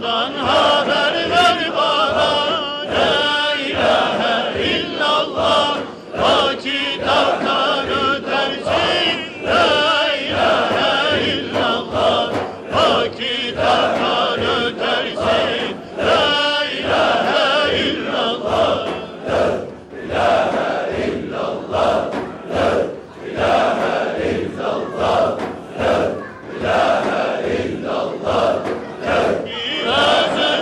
Yoldan haber ver bana. La ilahe illallah. O kitaptan ötersin. La ilahe illallah. O kitaptan ötersin. La ilahe illallah. Birazı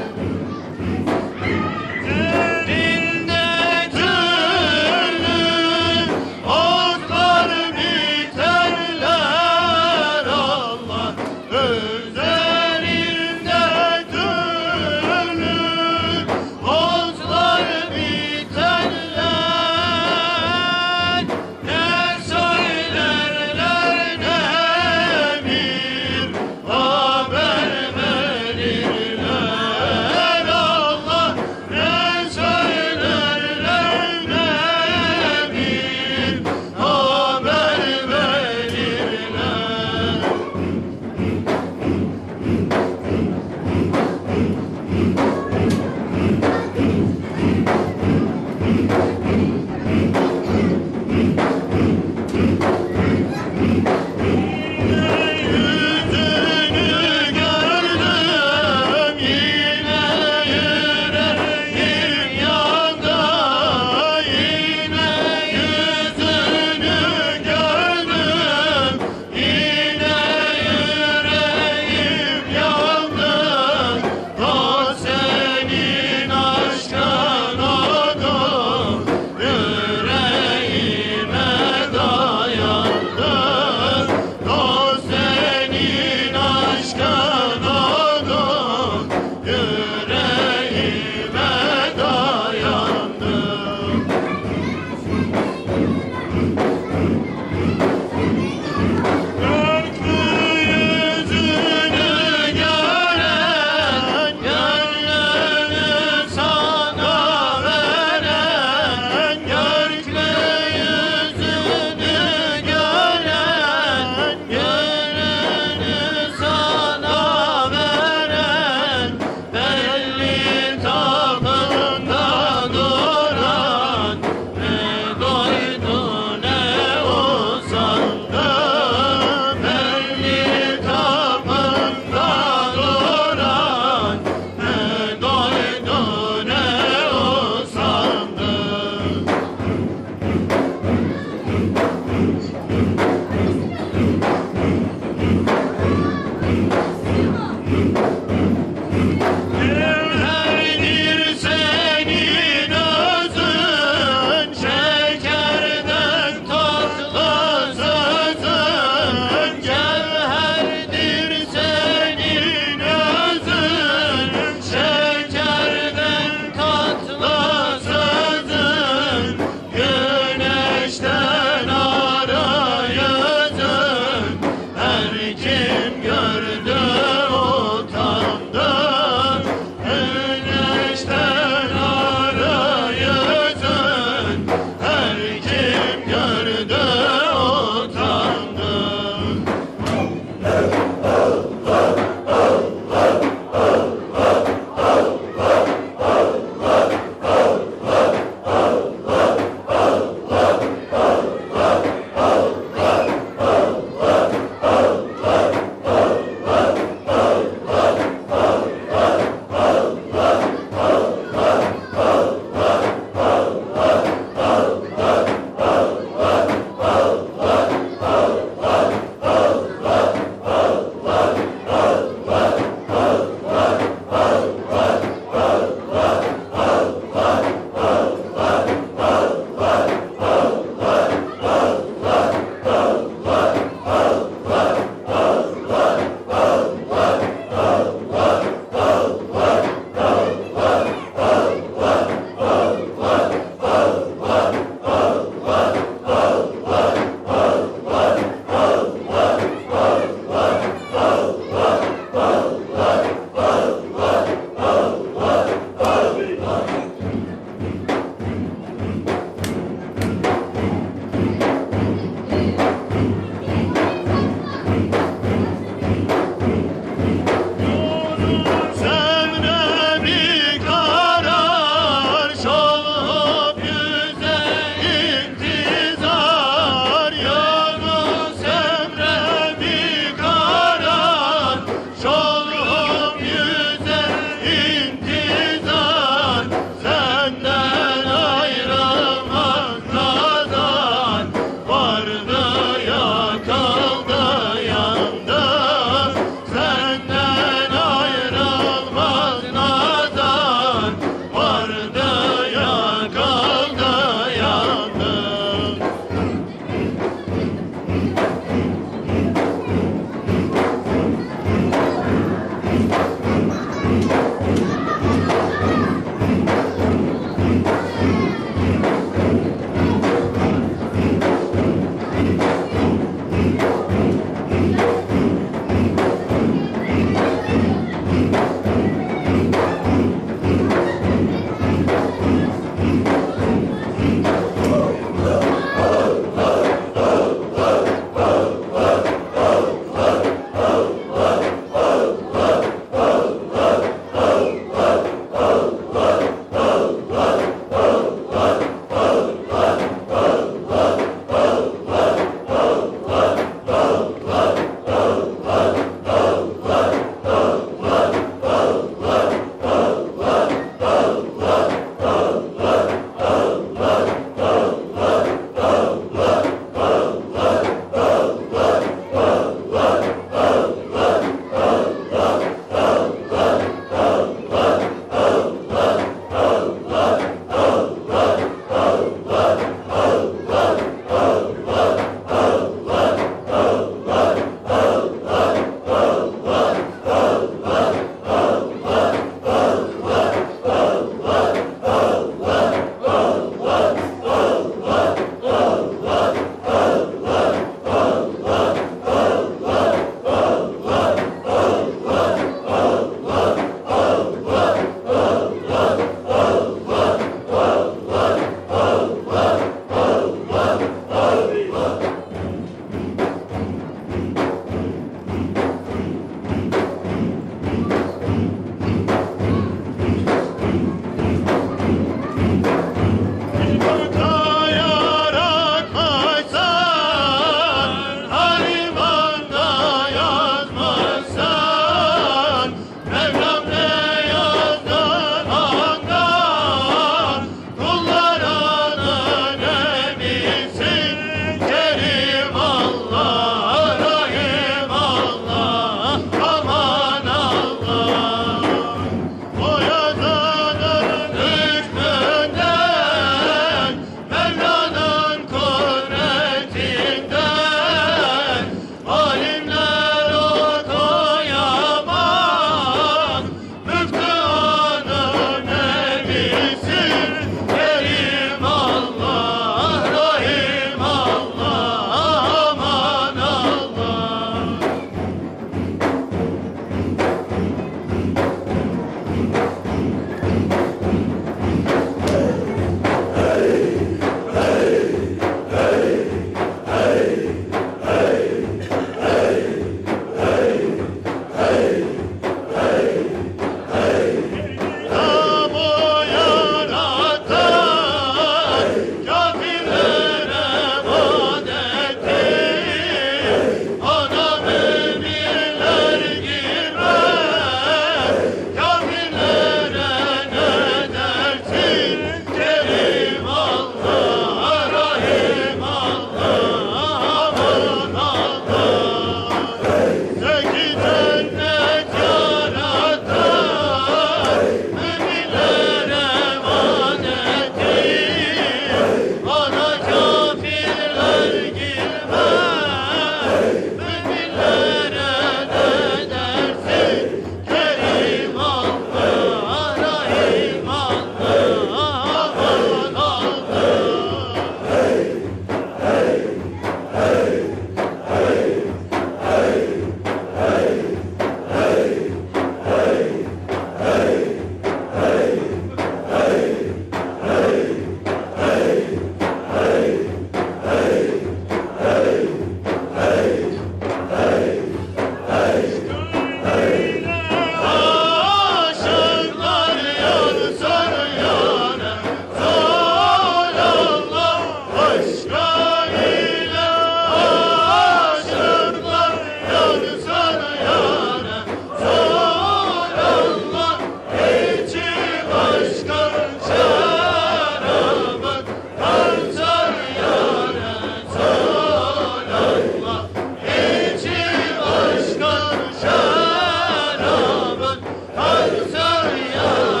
kalsa ya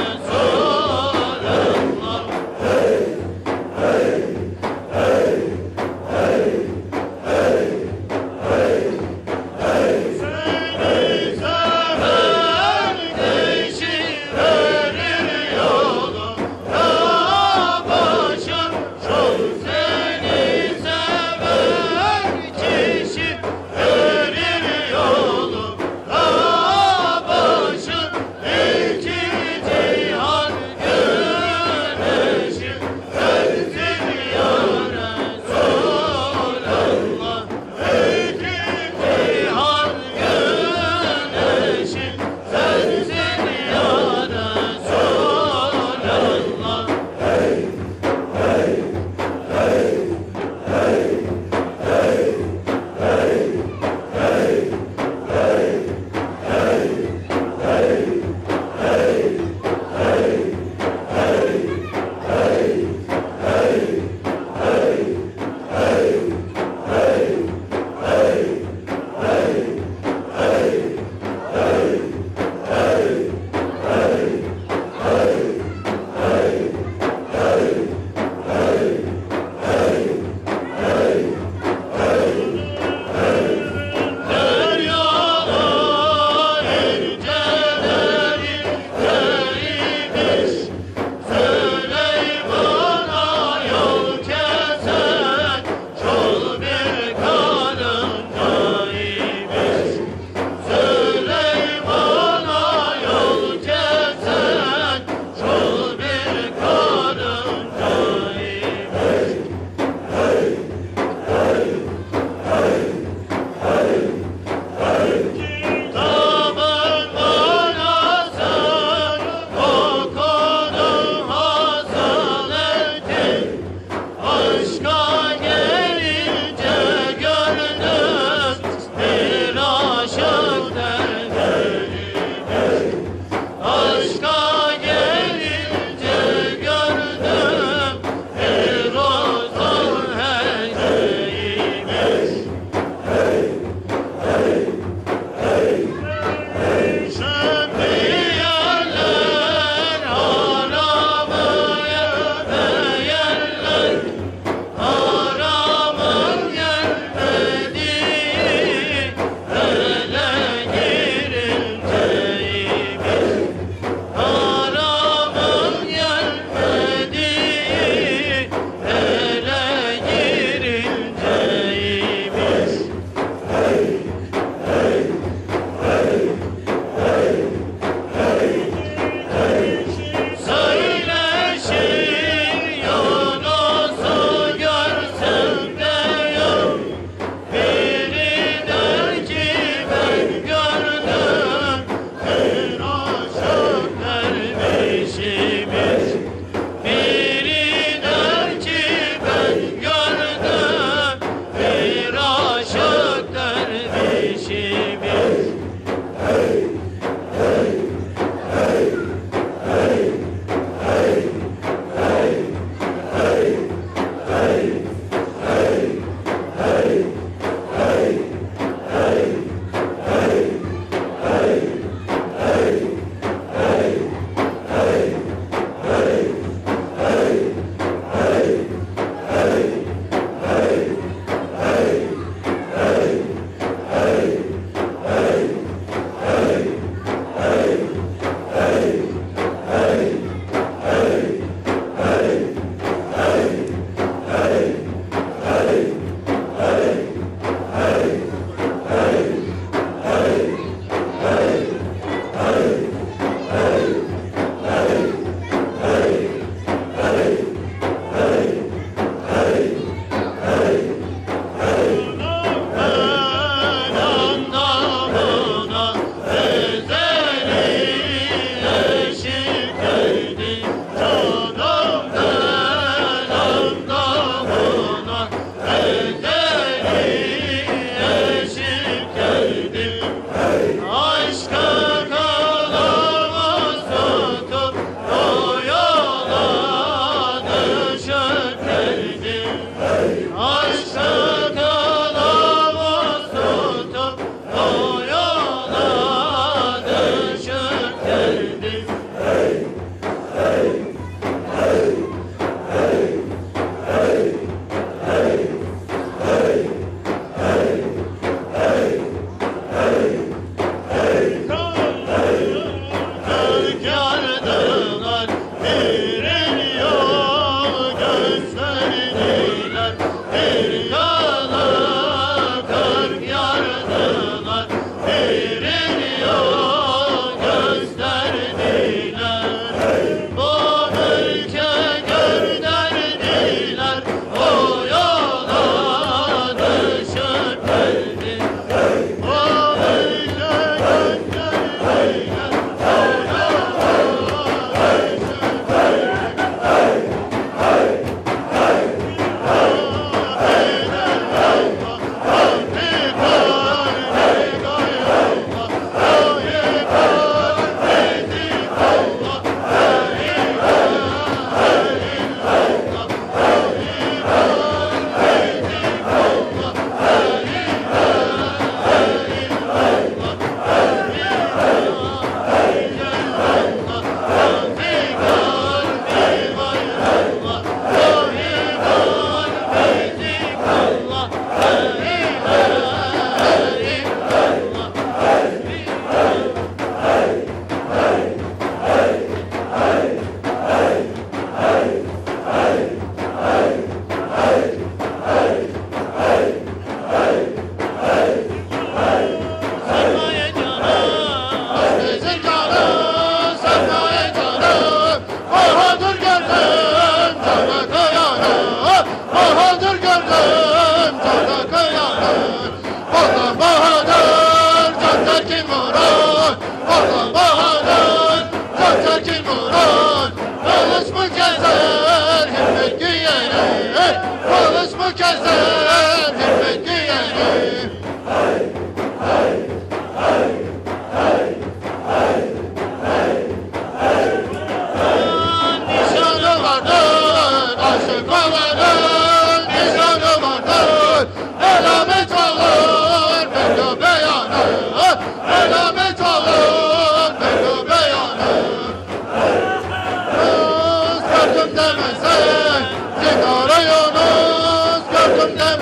Resulallah. Seni seven kişi verir yoluna başın, çok seni seven kişi verir yoluna başın. keser hürmet diyeni. Nişanı vardır aşık olanın, nişanı vardır elamet olur belli beyanı, elamet olur belli beyanı. Gördüm demezsen, tek arayınız gördüm demezsen.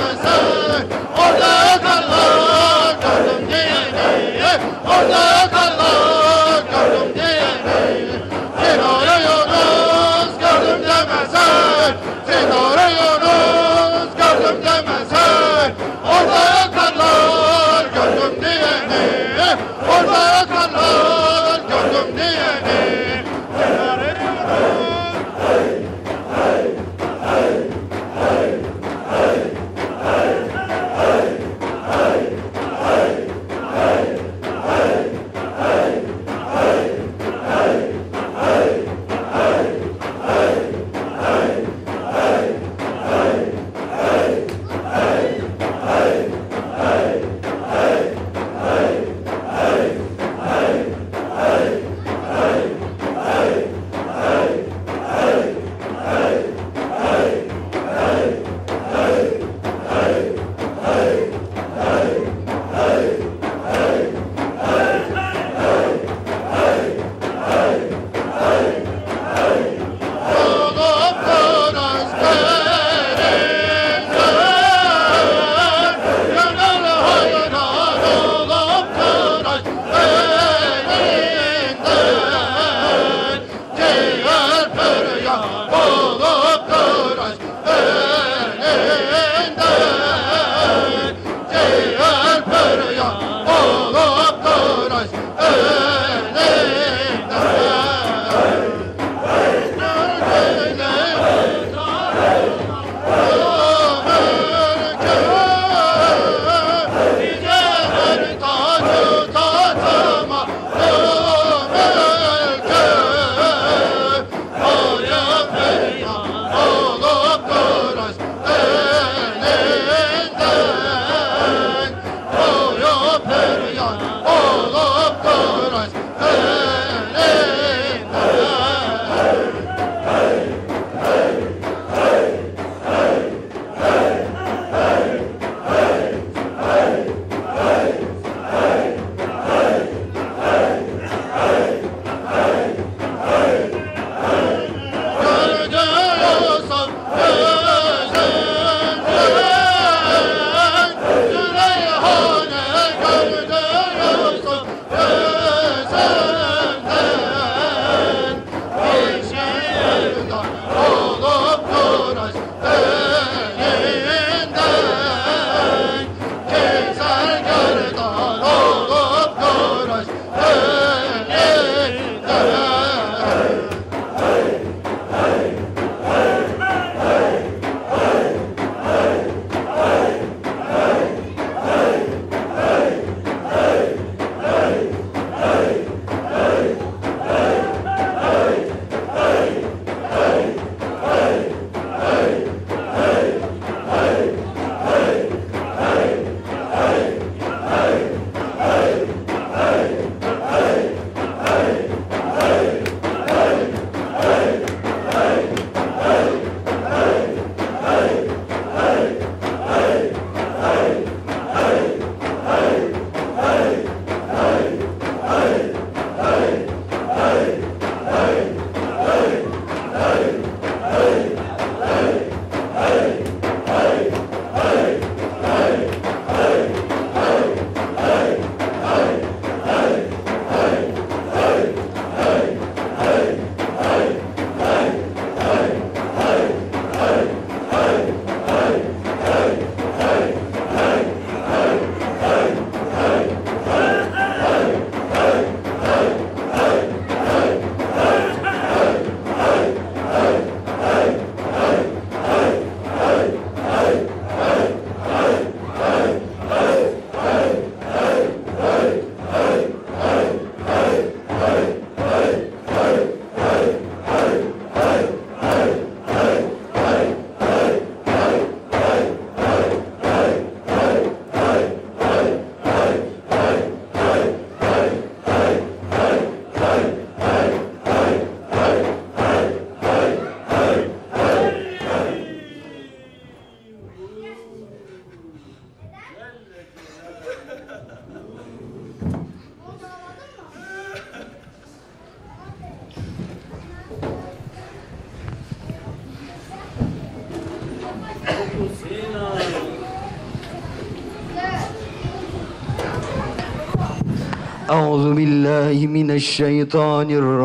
أعوذ بالله من الشيطان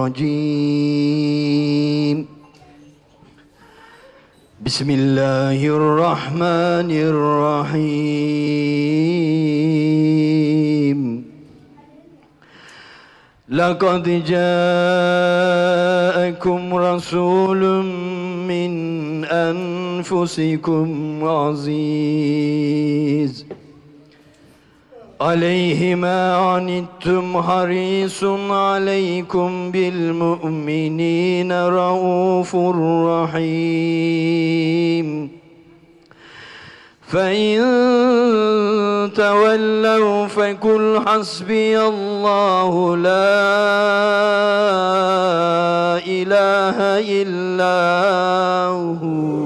الرجيم بسم الله الرحمن الرحيم لقد جاءكم رسول من أنفسكم عزيز عليه ما عنتم حريص عليكم بالمؤمنين رؤوف رحيم فإن تولوا فقل حسبي الله لا إله إلا هو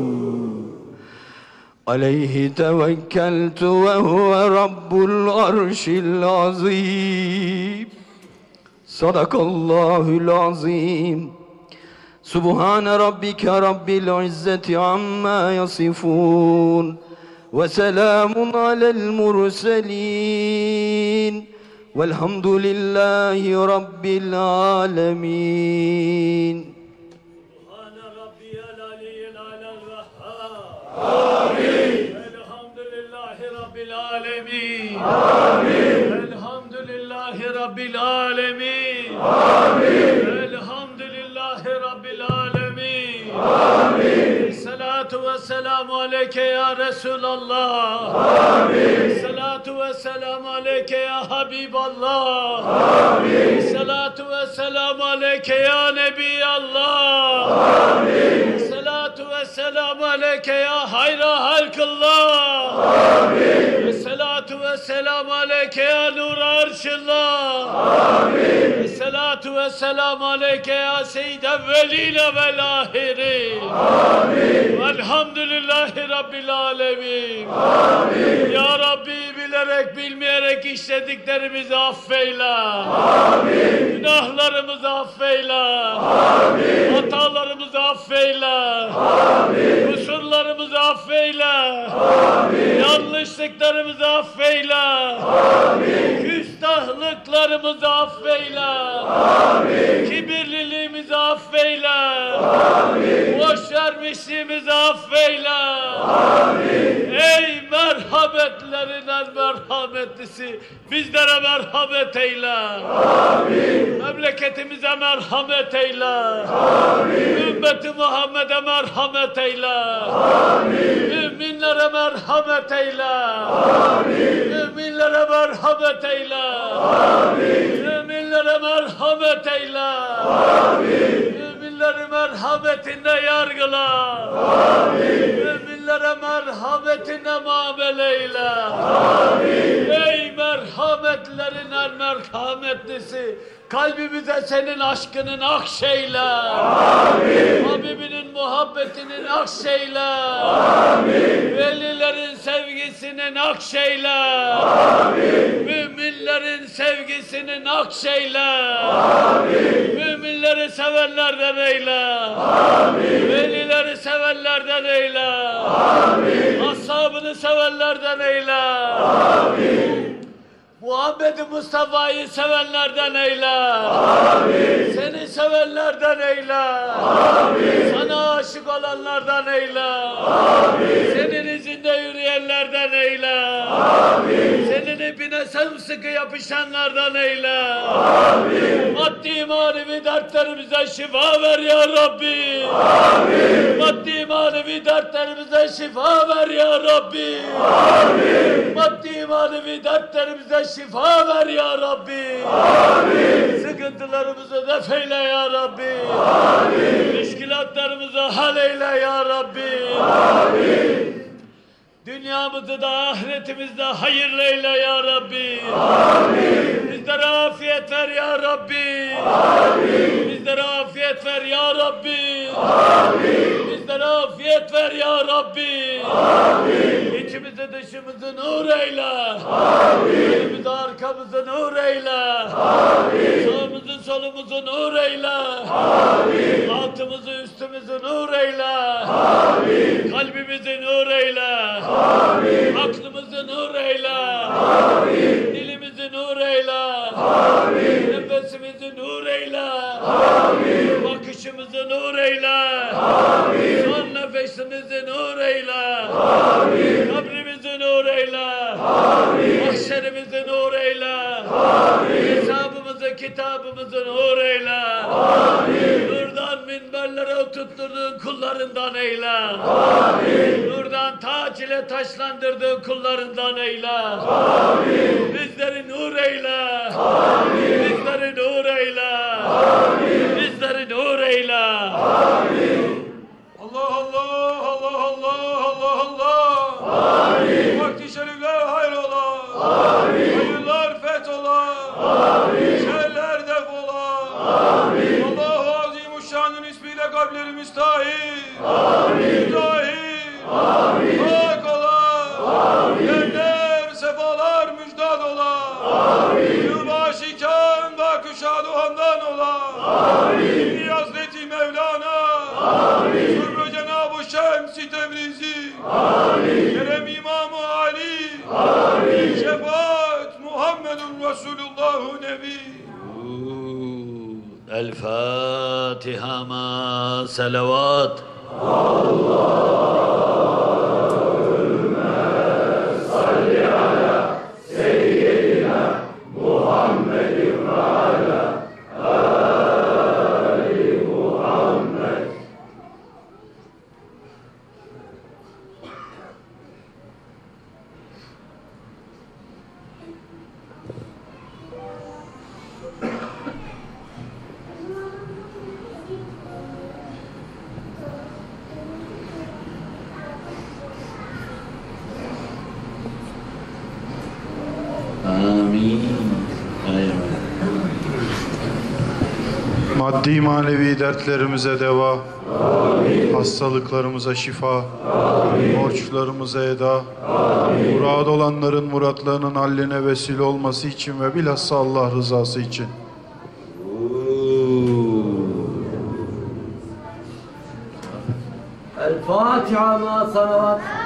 عليه توكلت وهو رب العرش العظيم صدق الله العظيم سبحان ربك رب العزة عما يصفون وسلام على المرسلين والحمد لله رب العالمين سبحان ربي العلي الأعلى الوهاب آمين الحمد لله رب العالمين آمين الحمد لله رب العالمين آمين الحمد لله رب العالمين آمين الصلاة والسلام عليك يا رسول الله آمين الصلاة والسلام عليك يا حبيب الله آمين الصلاة والسلام عليك يا نبي الله آمين الصلاة والسلام عليك يا خير خلق الله آمين الصلاة والسلام عليك يا نور عرش الله آمين الصلاة والسلام عليك يا سيد الأولين والآخرين آمين والحمد لله رب العالمين آمين Ya Rabbi bilerek bilmeyerek işlediklerimizi affeyle. آمين Günahlarımızı affeyle. آمين Hatalarımızı affeyle. آمين Kusurlarımızı affeyle. آمين Yanlışlıklarımızı affeyle. آمين Küstahlıklarımızı affeyle. آمين Kibirliliğimizi affeyle. آمين Boş vermişliğimizi affeyle. آمين Ey merhametlerin en merhametlisi, bizlere merhamet eyle. آمين Memleketimize merhamet eyle. آمين Ümmeti Muhammed'e merhamet eyle. آمين Müminlere merhamet eyle. آمين Müminlere merhamet eyle. آمين Müminlere merhamet eyle. آمين Müminleri merhametinde yargıla. آمين Müminlere merhametine muamele eyle. آمين Ey merhametlerin en merhametlisi, kalbimize senin aşkının akşeyle. آمين Habibinin muhabbetinin akşeyle. آمين Velilerin sevgisinin akşeyle. آمين Müminlerin sevgisinin akşeyle. آمين Müminleri sevenlerden eyle. آمين Velileri sevenlerden eyle. آمين Ashabını sevenlerden eyle. آمين Muhammed Mustafa'yı sevenlerden eyle. آمين Seni sevenlerden eyle. آمين Sana aşık olanlardan eyle. آمين Senin izinde yürüyenlerden eyle. آمين Senin ipine sımsıkı yapışanlardan eyle. آمين Maddi manevi dertlerimize şifa ver ya Rabbi. آمين Maddi manevi dertlerimize şifa ver ya Rabbi. آمين Maddi manevi dertlerimize şifa ver ya Rabbi. آمين Sıkıntılarımızı def eyle ya Rabbi. آمين Müşkilatlarımızı hal eyle ya Rabbi. آمين Dünyamızı da ahiretimizde hayırlı eyle ya Rabbi. آمين Bizlere afiyet ver ya Rabbi. Bizlere afiyet ver ya Rabbi. Bizlere afiyet ver ya Rabbi. İçimizi dışımızı nur eyle. Önümüzü arkamızı nur eyle. Sağımızı solumuzu nur eyle. Altımızı üstümüzü nur eyle. Kalbimizi nur eyle. Aklımızı nur eyle. Dilimizi nur eyle. Nefesimizi nur eyle. Bakışımızı nur eyle. Son nefesimizi nur eyle. Kabrimizi nur eyle. Mahşerimizi nur eyle. Hesabımızı, kitabımızı nur eyle. Nurdan minberlere oturtturduğun kullarından eyle. Nurdan taç ile taşlandırdığın kullarından eyle. Bizleri nur eyle. Bizleri nur eyle. Bizleri nur eyle. Allah Allah, Allah Allah, Allah Allah. Vakti şerifler hayrola. Hayırlar fethola. Şerler defola. Allahu Azimuşşan'ın ismiyle kalplerimiz tahir. Müdahir. Hak ola. Yerler sefalar müjdat ola. Yılbaşiken bakışa duhandan ola. İbni Hazreti Mevlana. Sürrü Cenab-ı Şems-i Tebrizi. Kerem İmam-ı Ali. Şefaat Muhammedun Resulullah-u Nebi. El Fatiha ma selavat. Amin. Maddi manevi dertlerimize deva, hastalıklarımıza şifa, borçlarımıza eda, murad olanların muratlarının halline vesile olması için ve bilhassa Allah rızası için. El Fatiha ma salavat.